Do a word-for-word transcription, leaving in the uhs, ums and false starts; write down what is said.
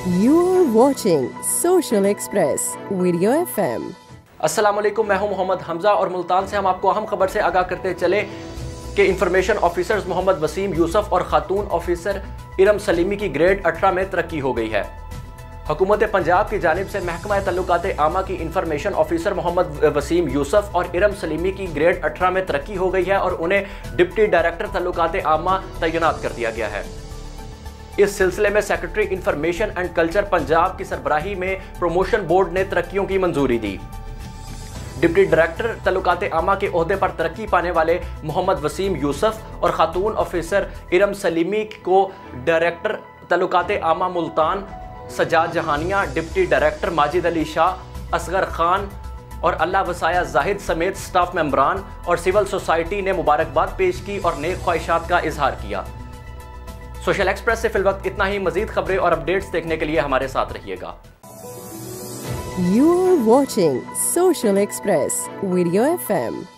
You are watching Social Express Video F M। अस्सलामुअलैकुम, मैं हूं मोहम्मद हमजा और मुल्तान से हम आपको अहम खबर से आगाह करते चले कि इंफॉर्मेशन ऑफिसर्स मोहम्मद वसीम यूसुफ और खातून ऑफिसर इरम सलीमी की ग्रेड अठारह में तरक्की हो गई है। हुकूमत पंजाब की जानिब से महकमा तल्लुकात आमा की इंफॉर्मेशन ऑफिसर मोहम्मद वसीम यूसुफ और इरम सलीमी की ग्रेड अठारह में तरक्की हो गई है और उन्हें डिप्टी डायरेक्टर तल्लुकात आमा तैनात कर दिया गया है। इस सिलसिले में secretary information and culture Punjab की सरबराही में प्रमोशन बोर्ड ने तरक्कियों की मंजूरी दी। डिप्टी डायरेक्टर तल्लुकात आमा के ओहदे पर तरक्की पाने वाले मोहम्मद वसीम यूसुफ और खातून ऑफिसर इरम सलीमी को डायरेक्टर तल्लुकात आमा मुल्तान सजाद जहानिया, डिप्टी डायरेक्टर माजिद अली शाह, असगर खान और अल्लाह वसाया जाहिद समेत स्टाफ मेंबरान और सिविल सोसाइटी ने मुबारकबाद पेश की और नेक ख्वाहिशात का इजहार किया। सोशल एक्सप्रेस से फिलवक्त इतना ही। मजीद खबरें और अपडेट्स देखने के लिए हमारे साथ रहिएगा। You are watching Social Express Video F M।